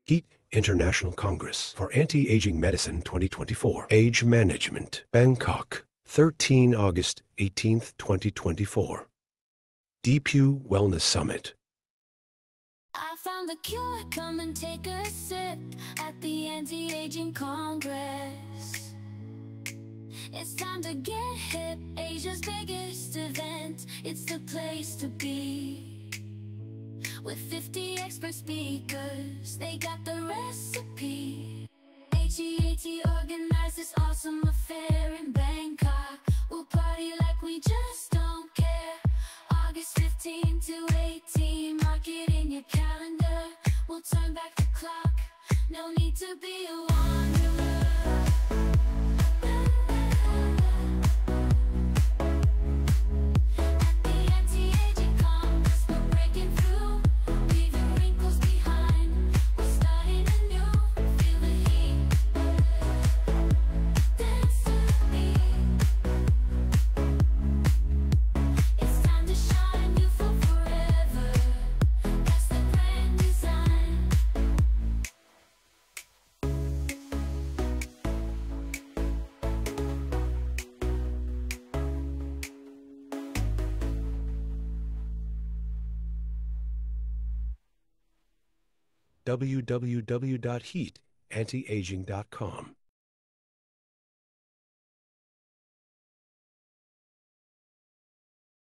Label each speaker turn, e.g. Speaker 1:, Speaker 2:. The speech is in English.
Speaker 1: HEAT International Congress for Anti-Aging Medicine 2024. Age Management, Bangkok, 13 August 18th, 2024. DePuy Wellness Summit.
Speaker 2: I found the cure, come and take a sip at the Anti-Aging Congress. It's time to get hip, Asia's biggest event, it's the place to be. With 50 expert speakers, they got the recipe. HEAT organized this awesome affair in Bangkok. We'll party like we just don't care. August 15 to 18, mark it in your calendar. We'll turn back the clock, no need to be a wanderer.
Speaker 1: www.heatantiaging.com